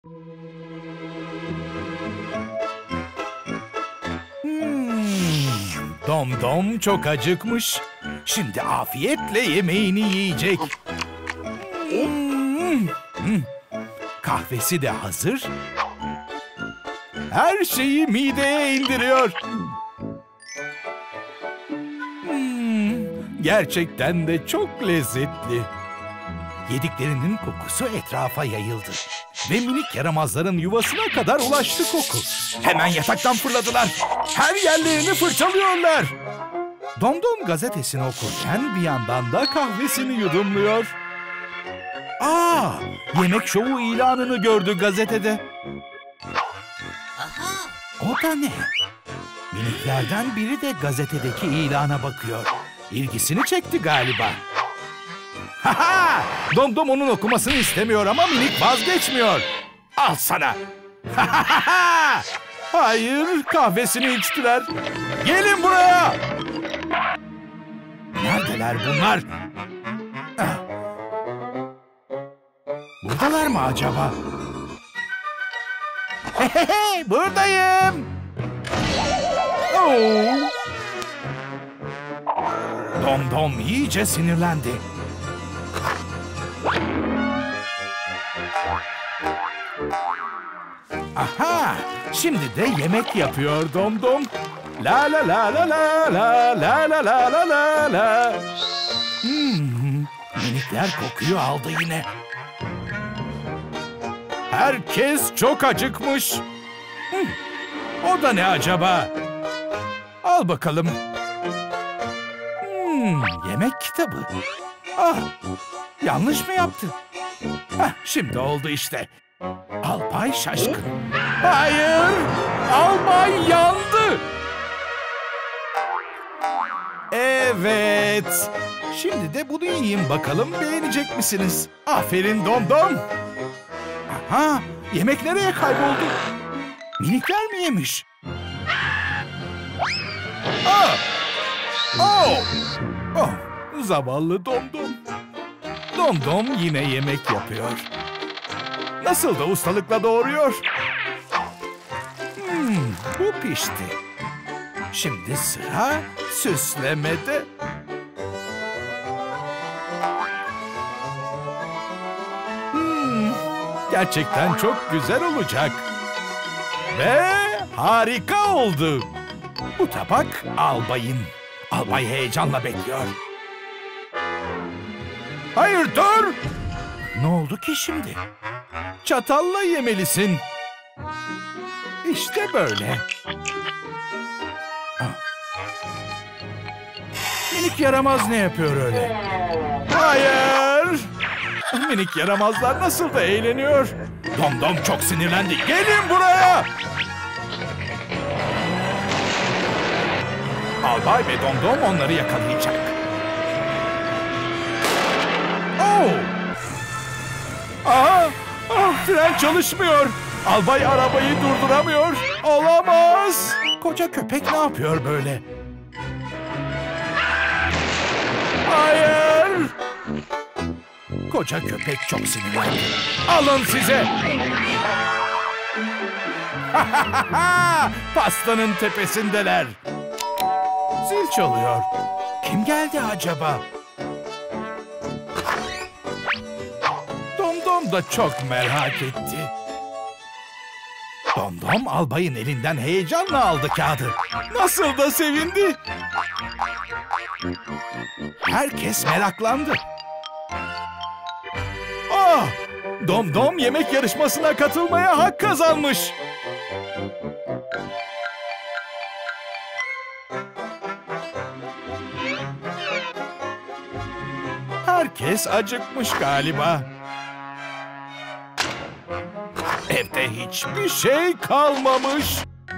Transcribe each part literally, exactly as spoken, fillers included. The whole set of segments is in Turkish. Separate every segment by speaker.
Speaker 1: Hmm, Dom Dom çok acıkmış. Şimdi afiyetle yemeğini yiyecek. Hmm, hmm. Kahvesi de hazır. Her şeyi mideye indiriyor. Hmm, gerçekten de çok lezzetli. Yediklerinin kokusu etrafa yayıldı. Ve minik yaramazların yuvasına kadar ulaştı koku. Hemen yataktan fırladılar. Her yerlerini fırçalıyorlar. Domdom gazetesini okurken bir yandan da kahvesini yudumluyor. Aa, yemek şovu ilanını gördü gazetede. O da ne? Miniklerden biri de gazetedeki ilana bakıyor. İlgisini çekti galiba. Ha ha! Domdom onun okumasını istemiyor ama minik vazgeçmiyor. Al sana. Ha ha ha! Hayır, kahvesini içtiler. Gelin buraya. Neredeler bunlar? Ah. Buradalar mı acaba? Hey hey hey, buradayım. Oh. Domdom iyice sinirlendi. Aha! Şimdi de yemek yapıyor Domdom. La la la la la la la la la la la la. Hmm, minikler kokuyu aldı yine. Herkes çok acıkmış. Hmm, o da ne acaba? Al bakalım. Hmm, yemek kitabı. Ah, yanlış mı yaptı? Heh, şimdi oldu işte. Albay şaşkın. Hayır! Albay yandı! Evet. Şimdi de bunu yiyin bakalım, beğenecek misiniz? Aferin Domdom. Aha, yemek nereye kayboldu? Minikler mi yemiş? Ah! Oh! Oh! Zavallı Domdom. Domdom yine yemek yapıyor. Nasıl da ustalıkla doğruyor. Hmm, bu pişti. Şimdi sıra süslemede. Hmm, gerçekten çok güzel olacak. Ve harika oldu. Bu tabak albayın. Albay heyecanla bekliyor. Hayır, dur! Ne oldu ki şimdi? Çatalla yemelisin. İşte böyle. Ah. Minik yaramaz ne yapıyor öyle? Hayır! Minik yaramazlar nasıl da eğleniyor. Domdom çok sinirlendi. Gelin buraya! Albay ve Domdom onları yakalayacak. Oh! Aha! Ah, fren çalışmıyor. Albay arabayı durduramıyor. Olamaz. Koca köpek ne yapıyor böyle? Hayır! Koca köpek çok sinirlendi. Alın size! Pastanın tepesindeler. Zil çalıyor. Kim geldi acaba? Domdom da çok merak etti. Domdom albayın elinden heyecanla aldı kağıdı. Nasıl da sevindi. Herkes meraklandı. Ah! Domdom yemek yarışmasına katılmaya hak kazanmış. Herkes acıkmış galiba. Evde hiçbir şey kalmamış.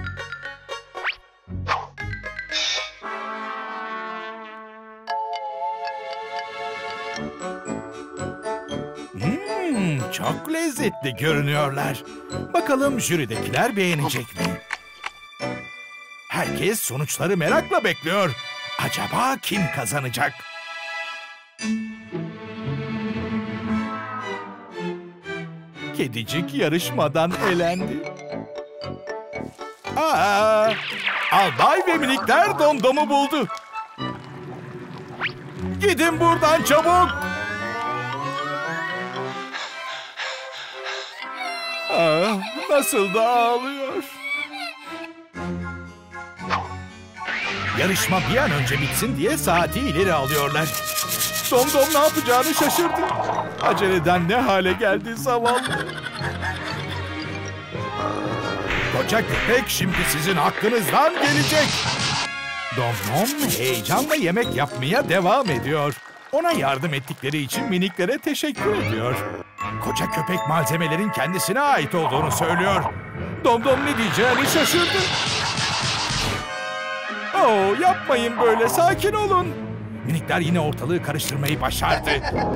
Speaker 1: Hmm, çok lezzetli görünüyorlar. Bakalım jüridekiler beğenecek mi? Herkes sonuçları merakla bekliyor. Acaba kim kazanacak? kedicik yarışmadan elendi. Aa, albay ve minikler Domdom'u buldu. Gidin buradan çabuk. Ah, nasıl da ağlıyor. Yarışma bir an önce bitsin diye saati ileri alıyorlar. Domdom ne yapacağını şaşırdı. Aceleden ne hale geldi zavallı. Koca köpek şimdi sizin hakkınızdan gelecek. Domdom heyecanla yemek yapmaya devam ediyor. Ona yardım ettikleri için miniklere teşekkür ediyor. Koca köpek malzemelerin kendisine ait olduğunu söylüyor. Domdom ne diyeceğini şaşırdı. Oo, yapmayın böyle, sakin olun. Minikler yine ortalığı karıştırmayı başardı.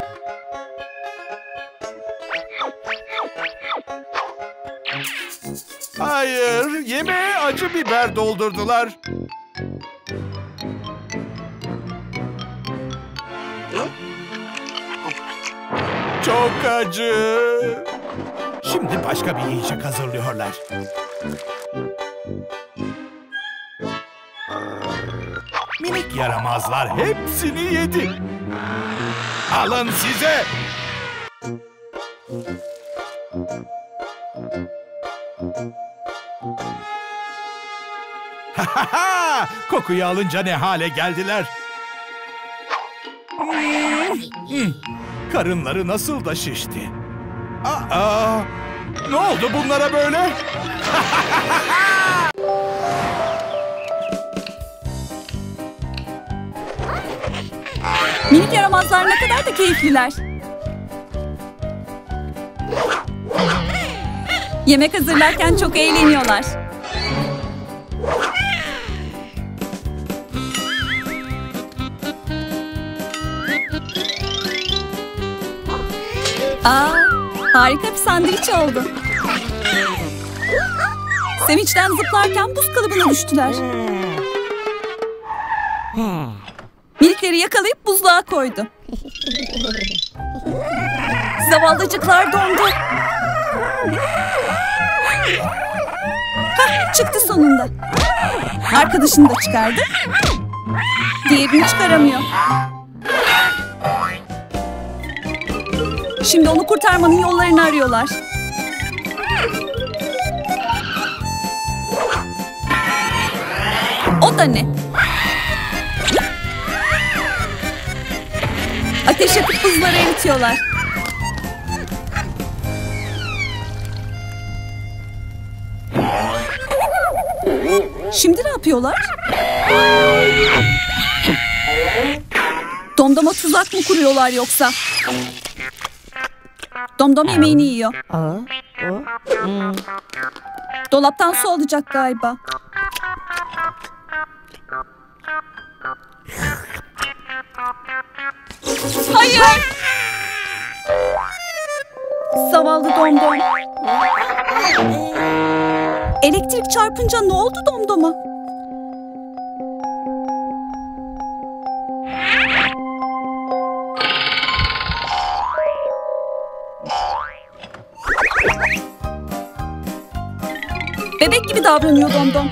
Speaker 1: Hayır, yemeğe acı biber doldurdular. Çok acı. Şimdi başka bir yiyecek hazırlıyorlar. Minik yaramazlar hepsini yedi. Alın size. Ha ha! Kokuyu alınca ne hale geldiler? Hmm. Karınları nasıl da şişti. Aa! Ne oldu bunlara böyle?
Speaker 2: Minik yaramazlar ne kadar da keyifliler. Yemek hazırlarken çok eğleniyorlar. Aa, harika bir sandviç oldu. Sevinçten zıplarken buz kalıbına düştüler. Minikleri yakalayıp buzluğa koydu. Zavallıcıklar dondu. Hah, çıktı sonunda. Arkadaşını da çıkardı. Diğerini çıkaramıyor. Şimdi onu kurtarmanın yollarını arıyorlar. O da ne? Ateş yakıp buzları eritiyorlar. Şimdi ne yapıyorlar? Domdom'a tuzak mı kuruyorlar yoksa? Domdom yemeğini yiyor. Dolaptan su alacak galiba. Hayır! Zavallı Domdom. Elektrik çarpınca ne oldu Domdom'a? Bebek gibi davranıyor Domdom.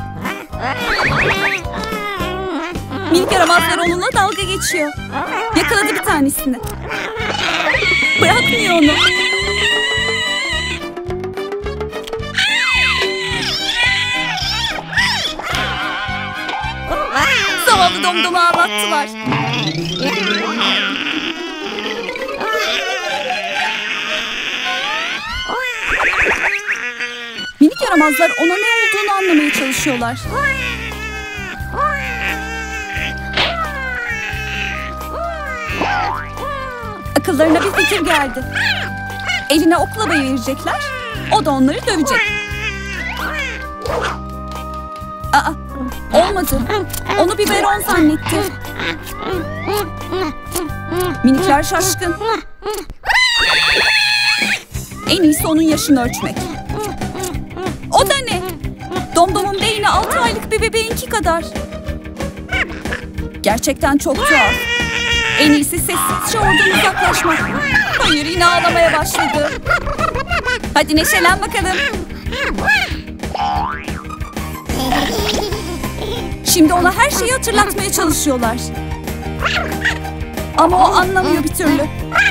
Speaker 2: Minik yaramazlar onunla dalga geçiyor. Yakaladı bir tanesini. Bırakmıyor onu. Zavallı Domdom'u ağlattılar. Minik yaramazlar ona ne olduğunu anlamaya çalışıyorlar. Akıllarına bir fikir geldi. Eline oklavayı verecekler. O da onları dövecek. Aa, olmadı. Onu biberon zannetti. Minikler şaşkın. En iyisi onun yaşını ölçmek. O da ne? Domdom'un beyni altı aylık bir bebeğinki kadar. Gerçekten çok tuhaf. En iyisi sessizce oradan uzaklaşmak. Hayır, yine ağlamaya başladı. Hadi neşelen bakalım. Şimdi ona her şeyi hatırlatmaya çalışıyorlar. Ama o anlamıyor bir türlü.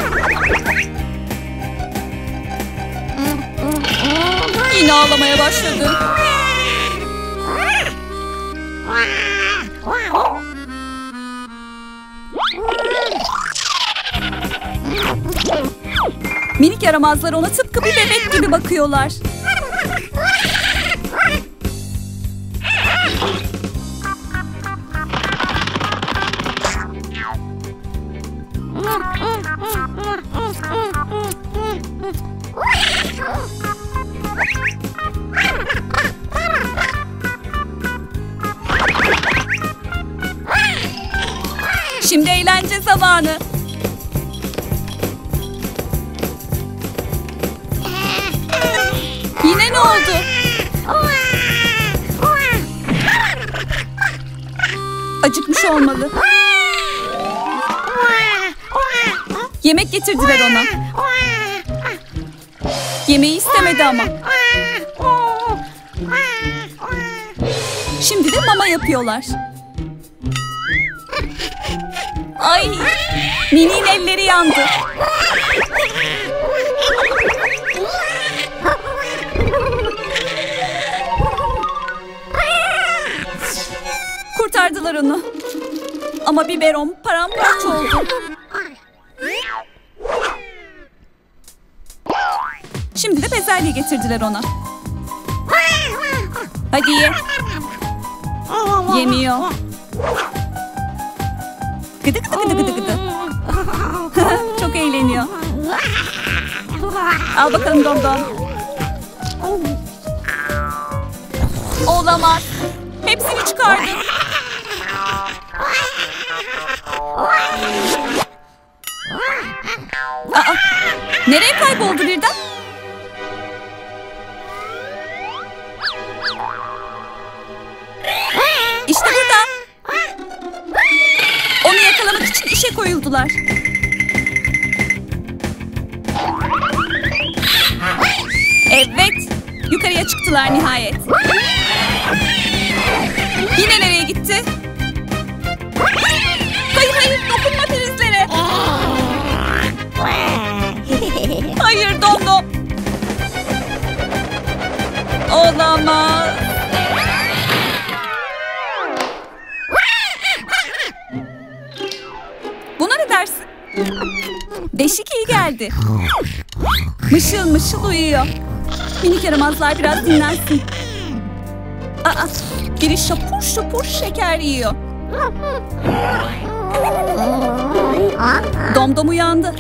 Speaker 2: Yine ağlamaya başladı. Minik yaramazlar ona tıpkı bir bebek gibi bakıyorlar. Şimdi eğlence zamanı. Yine ne oldu? Acıkmış olmalı. Yemek getirdiler ona. Yemeği istemedi ama. Şimdi de mama yapıyorlar. Ay, Mini'nin elleri yandı. Kurtardılar onu. Ama biberon paramparça oldu. Şimdi de bezelye getirdiler ona. Hadi ye. Yemiyor. Gıdı gıdı gıdı gıdı gıdı. Çok eğleniyor. Al bakalım Domdom. Olamaz. Hepsini çıkardım. Aa, nereye kayboldu birden? İşte burada. Onu yakalamak için işe koyuldular. Evet, yukarıya çıktılar nihayet. Yine nereye gitti? Hayır hayır, dokunma prizlere. Hayır Domdom. Olamaz. Buna ne dersin? Değişik iyi geldi. Mışıl mışıl uyuyor. Minik yaramazlar biraz dinlensin. Aa, biri şapur şapur şeker yiyor. Domdom uyandı.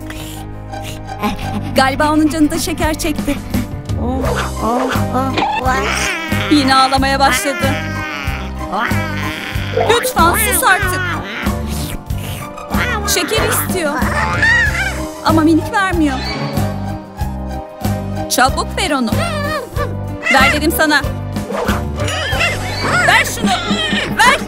Speaker 2: Galiba onun canı da şeker çekti. Yine ağlamaya başladı. Lütfen sus artık. Şeker istiyor. Ama minik vermiyor. Çabuk ver onu. Ver dedim sana. Ver şunu. Ver.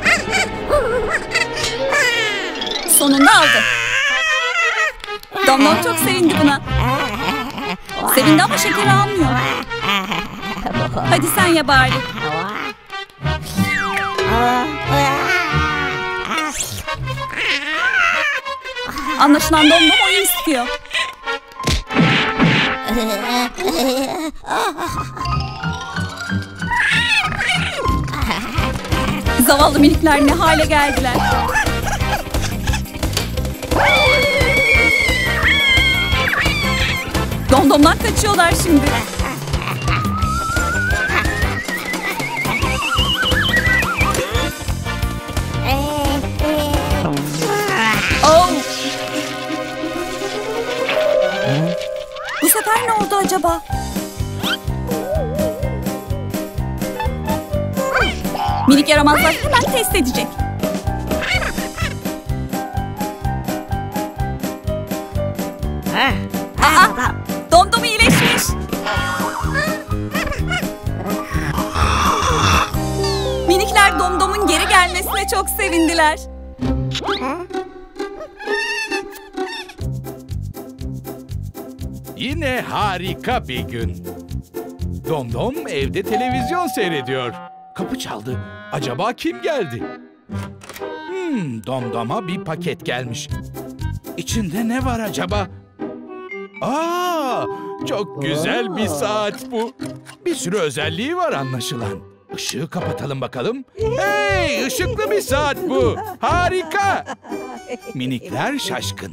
Speaker 2: Sonunda aldı. Domdom çok sevindi buna. Sevindi ama şekeri almıyor. Hadi sen ye bari. Anlaşılan Domdom oyun istiyor. Zavallı minikler ne hale geldiler. Domdomdan kaçıyorlar şimdi. Oh. Bu sefer ne oldu acaba? Minik yaramazlar hemen test edecek. Aa, Domdom iyileşmiş. Minikler Domdom'un geri gelmesine çok sevindiler.
Speaker 1: Yine harika bir gün. Domdom evde televizyon seyrediyor. Kapı çaldı. Acaba kim geldi? Hmm, Domdom'a bir paket gelmiş. İçinde ne var acaba? Aa, çok güzel bir saat bu. Bir sürü özelliği var anlaşılan. Işığı kapatalım bakalım. Hey, ışıklı bir saat bu. Harika. Minikler şaşkın.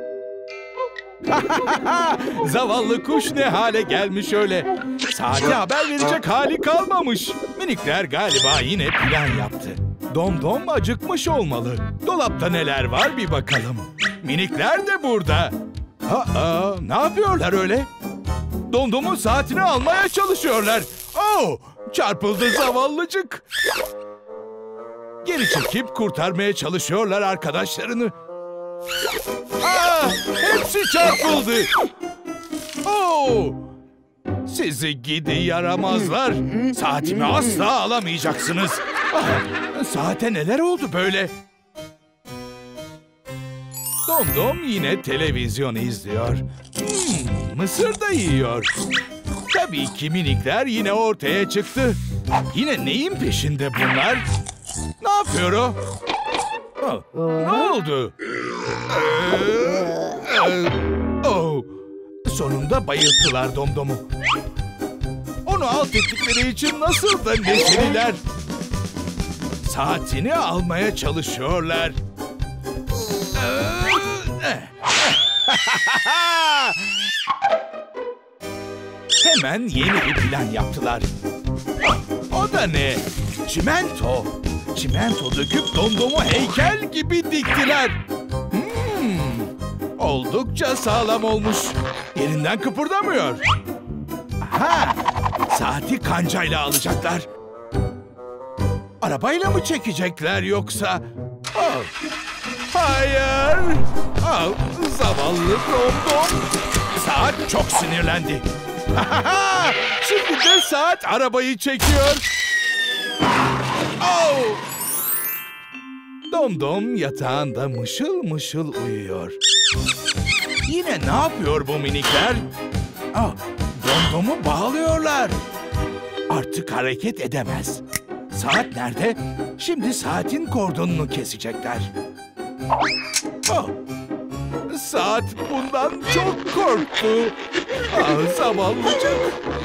Speaker 1: Zavallı kuş ne hale gelmiş öyle. Saate haber verecek hali kalmamış. Minikler galiba yine plan yaptı. Domdom acıkmış olmalı. Dolapta neler var bir bakalım. Minikler de burada. Aa, ne yapıyorlar öyle? Domdom'un saatini almaya çalışıyorlar. Oh, çarpıldı zavallıcık. Geri çekip kurtarmaya çalışıyorlar arkadaşlarını. Aa, hepsi çarpıldı. Oh, sizi gidi yaramazlar. Saatimi asla alamayacaksınız. Ah, saate neler oldu böyle? Domdom yine televizyon izliyor. Hmm, mısır da yiyor. Tabii ki minikler yine ortaya çıktı. Yine neyin peşinde bunlar? Ne yapıyor o? Oh, ne oldu? Ee, e, oh, sonunda bayılttılar Domdom'u. Onu alt ettikleri için nasıl da neşeliler. Saatini almaya çalışıyorlar. Hemen yeni bir plan yaptılar. O da ne? Çimento. Çimento döküp Domdom'u heykel gibi diktiler. Hmm, oldukça sağlam olmuş. Yerinden kıpırdamıyor. Aha, saati kancayla alacaklar. Arabayla mı çekecekler yoksa? Oh, hayır. Oh, zavallı Domdom. Saat çok sinirlendi. Şimdi de saat arabayı çekiyor. Oh! Domdom yatağında mışıl mışıl uyuyor. Yine ne yapıyor bu minikler? Oh, Domdom'u bağlıyorlar. Artık hareket edemez. Saat nerede? Şimdi saatin kordonunu kesecekler. Oh! Saat bundan çok korktu. Ah, zavallıcık.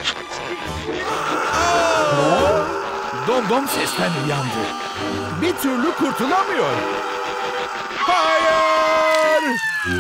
Speaker 1: Ah! Domdom sesten uyandı. Bir türlü kurtulamıyor. Hayır!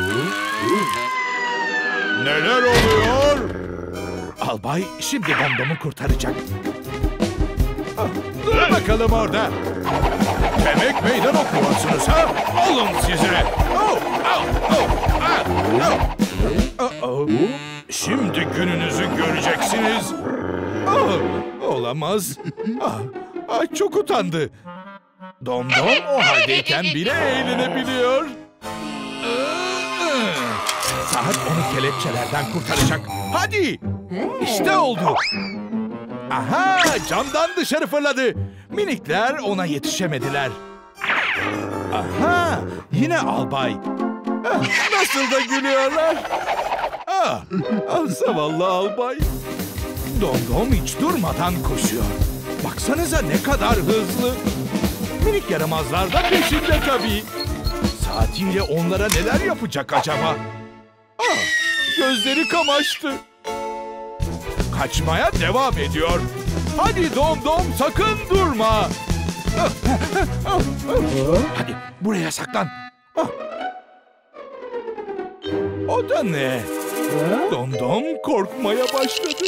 Speaker 1: Neler oluyor? Albay şimdi Domdom'u kurtaracak. Ah, dur bakalım orada. Demek meydan okuyorsunuz ha? Alın size. Oh, oh, oh, ah, oh. Oh, oh. Şimdi gününüzü göreceksiniz. Oh, olamaz. Ah, ah, çok utandı. Domdom o haldeyken bile eğlenebiliyor. Saat onu kelepçelerden kurtaracak. Hadi. İşte oldu. Aha, camdan dışarı fırladı. Minikler ona yetişemediler. Aha, yine albay. Ah, nasıl da gülüyorlar. Ah, ah, zavallı albay. Domdom hiç durmadan koşuyor. Baksanıza ne kadar hızlı. Minik yaramazlar da peşinde tabii. Saatiyle onlara neler yapacak acaba? Ah, gözleri kamaştı. Kaçmaya devam ediyor. Hadi Domdom, sakın durma. Hadi buraya saklan. O da ne? Domdom korkmaya başladı.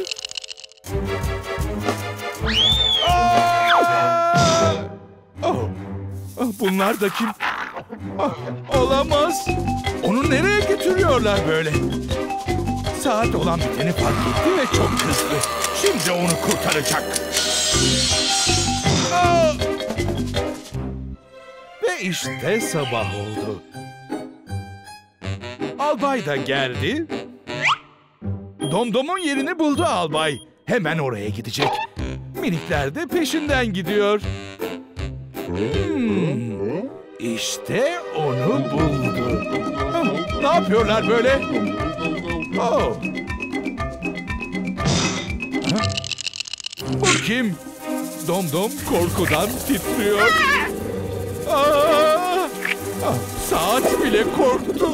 Speaker 1: Oh, bunlar da kim? Ah, olamaz. Onu nereye götürüyorlar böyle? Saat olan biteni fark etti ve çok kızdı. Şimdi onu kurtaracak. Ah! Ve işte sabah oldu. Albay da geldi. Domdom'un yerini buldu albay. Hemen oraya gidecek. Minikler de peşinden gidiyor. Hmm, işte onu buldu. Ah, ne yapıyorlar böyle? Oh, Bu kim? Domdom korkudan titriyor. Aa! Ah, saat bile korktu.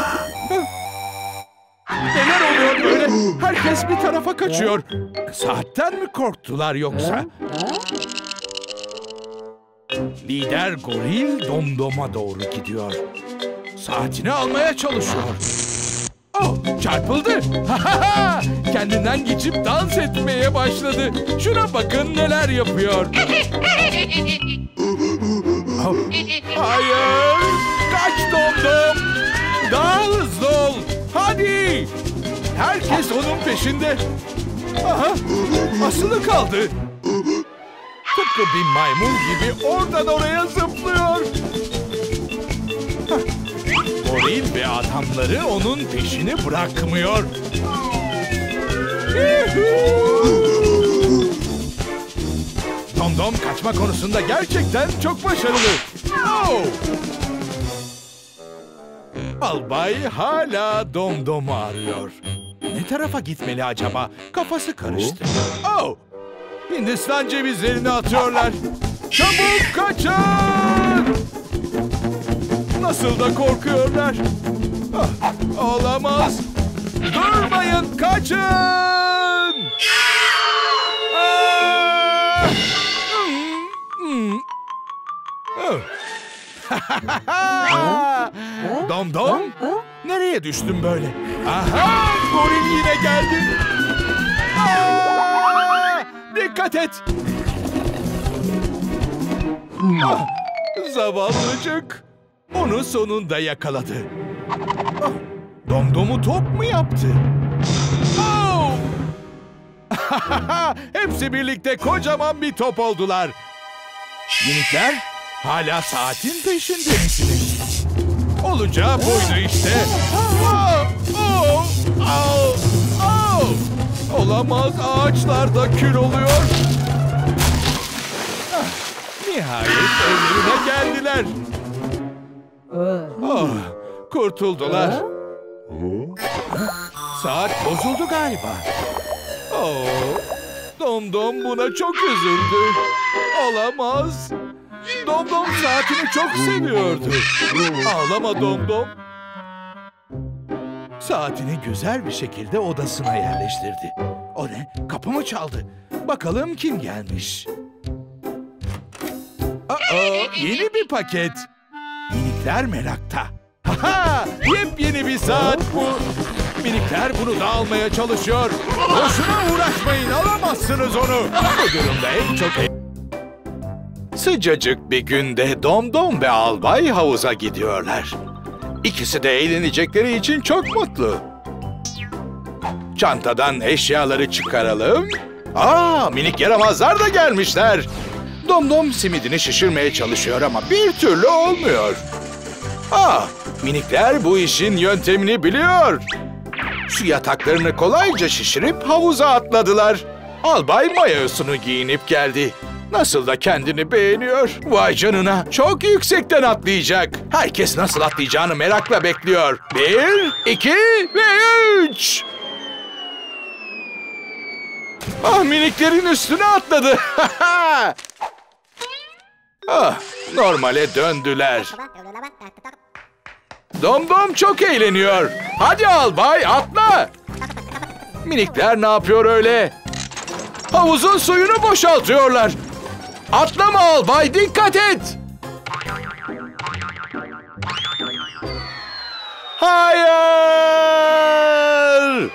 Speaker 1: Neler oluyor böyle? Herkes bir tarafa kaçıyor. Saatten mi korktular yoksa? Lider goril Domdom'a doğru gidiyor. Saatini almaya çalışıyor. Oh, çarpıldı. Kendinden geçip dans etmeye başladı. Şuna bakın neler yapıyor. Oh, hayır. Kaç Domdom. Daha hızlı ol. Hadi. Herkes onun peşinde. Aha, asılı kaldı. Tıpkı bir maymun gibi oradan oraya zıplıyor. Goril ve adamları onun peşini bırakmıyor. Domdom kaçma konusunda gerçekten çok başarılı. Oh! Albay hala Domdom'u arıyor. Ne tarafa gitmeli acaba? Kafası karıştı. Oh! Hindistan cevizlerini atıyorlar. Çabuk kaçın! Nasıl da korkuyorlar. Ah, olamaz. Durmayın, kaçın! Ah! Hmm, hmm. Oh. Domdom, nereye düştüm böyle? Aha, goril yine geldi. Aa, dikkat et. Ah, zavallıcık. Onu sonunda yakaladı. Ah, Domdom'u top mu yaptı? Oh! Hepsi birlikte kocaman bir top oldular. Minikler hala saatin peşinde misiniz? Olacağı buydu işte. Oh! Oh! Oh! Oh! Olamaz, ağaçlar da kül oluyor. Ah, nihayet evlerine geldiler. Oh, kurtuldular. Saat bozuldu galiba. Oh, Domdom buna çok üzüldü. Olamaz. Domdom saatini çok seviyordu. Ağlama Domdom. Saatini güzel bir şekilde odasına yerleştirdi. O ne? Kapı mı çaldı? Bakalım kim gelmiş? Aa, yeni bir paket. Minikler merakta. Haha! Yepyeni bir saat bu. Minikler bunu da almaya çalışıyor. Boşuna uğraşmayın, alamazsınız onu. Bu durumda en çok... Sıcacık bir günde Domdom ve Albay havuza gidiyorlar. İkisi de eğlenecekleri için çok mutlu. Çantadan eşyaları çıkaralım. Aa, minik yaramazlar da gelmişler. Domdom simidini şişirmeye çalışıyor ama bir türlü olmuyor. Ah, minikler bu işin yöntemini biliyor. Su yataklarını kolayca şişirip havuza atladılar. Albay mayosunu giyinip geldi. Nasıl da kendini beğeniyor. Vay canına, çok yüksekten atlayacak. Herkes nasıl atlayacağını merakla bekliyor. Bir, iki ve üç. Ah, miniklerin üstüne atladı. Ah, normale döndüler. Domdom çok eğleniyor. Hadi Albay, atla. Minikler ne yapıyor öyle? Havuzun suyunu boşaltıyorlar. Atlama Albay, dikkat et. Hayır.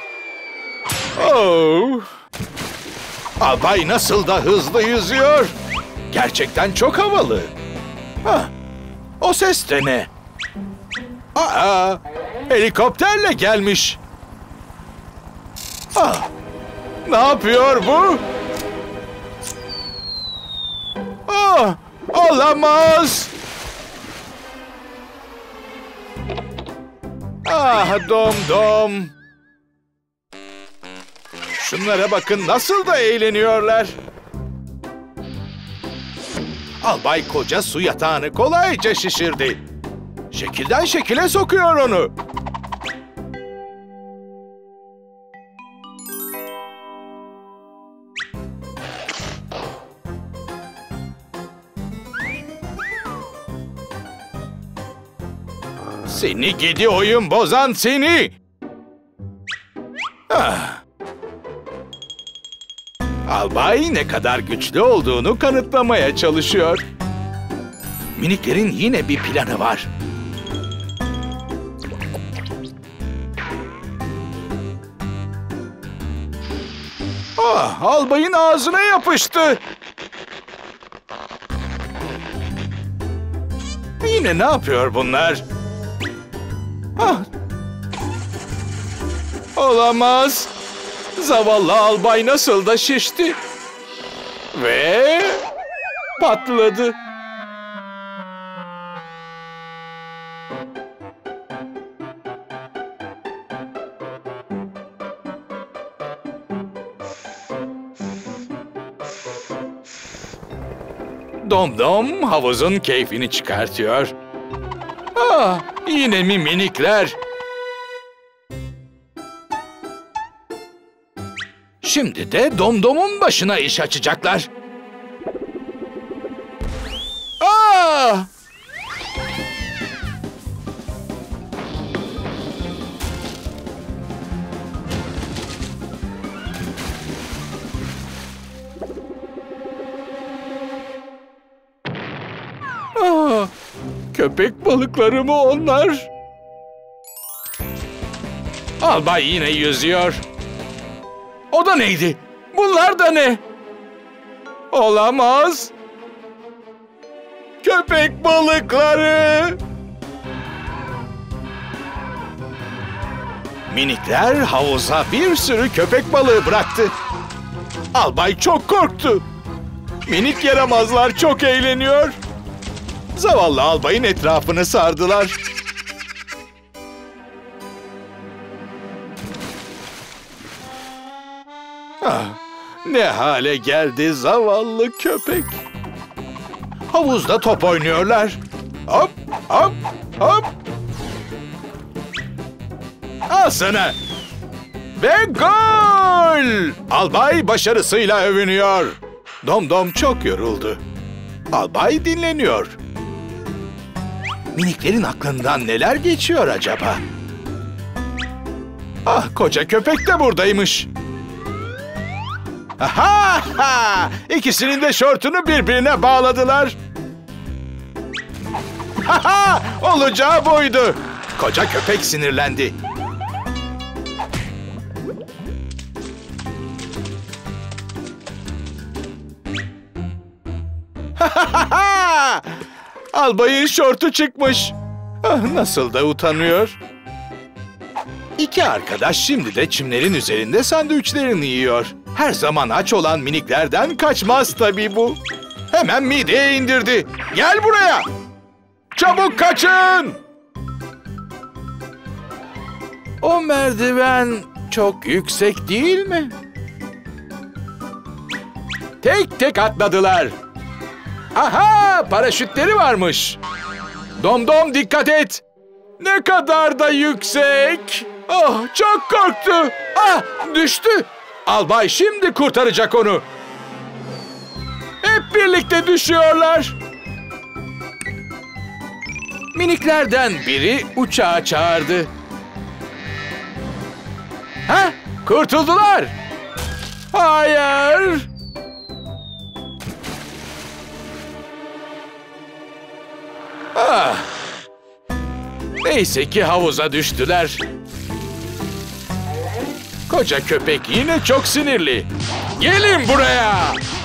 Speaker 1: Oh. Albay nasıl da hızlı yüzüyor. Gerçekten çok havalı. Hah, o ses de ne? Aa, helikopterle gelmiş. Ah, ne yapıyor bu? Ah, olamaz. Ah, Domdom. Şunlara bakın, nasıl da eğleniyorlar. Albay koca su yatağını kolayca şişirdi. Şekilden şekile sokuyor onu. Seni gidi oyun bozan seni. Ah. Albay ne kadar güçlü olduğunu kanıtlamaya çalışıyor. Miniklerin yine bir planı var. Ah, albayın ağzına yapıştı. Yine ne yapıyor bunlar? Ah. Olamaz. Zavallı albay nasıl da şişti. Ve patladı. Dom Dom havuzun keyfini çıkartıyor. Ah, yine mi minikler? Şimdi de Dom Dom'un başına iş açacaklar. Ah! Ah! Köpek balıkları mı onlar? Albay yine yüzüyor. O da neydi? Bunlar da ne? Olamaz. Köpek balıkları. Minikler havuza bir sürü köpek balığı bıraktı. Albay çok korktu. Minik yaramazlar çok eğleniyor. Zavallı albayın etrafını sardılar. Ah, ne hale geldi zavallı köpek. Havuzda top oynuyorlar. Hop, hop, hop. Al sana. Ve gol! Albay başarısıyla övünüyor. Dom Dom çok yoruldu. Albay dinleniyor. Miniklerin aklından neler geçiyor acaba? Ah, koca köpek de buradaymış. Aha! Ha! İkisinin de şortunu birbirine bağladılar. Ha! Olacağı buydu. Koca köpek sinirlendi. Albayın şortu çıkmış. Ah, nasıl da utanıyor. İki arkadaş şimdi de çimlerin üzerinde sandviçlerini yiyor. Her zaman aç olan miniklerden kaçmaz tabii bu. Hemen mideye indirdi. Gel buraya. Çabuk kaçın. O merdiven çok yüksek değil mi? Tek tek atladılar. Aha! Paraşütleri varmış. Dom Dom dikkat et. Ne kadar da yüksek. Ah, çok korktu. Ah, düştü. Albay şimdi kurtaracak onu. Hep birlikte düşüyorlar. Miniklerden biri uçağa çağırdı. Ha? Kurtuldular. Hayır. Ah. Neyse ki havuza düştüler. Koca köpek yine çok sinirli. Gelin buraya.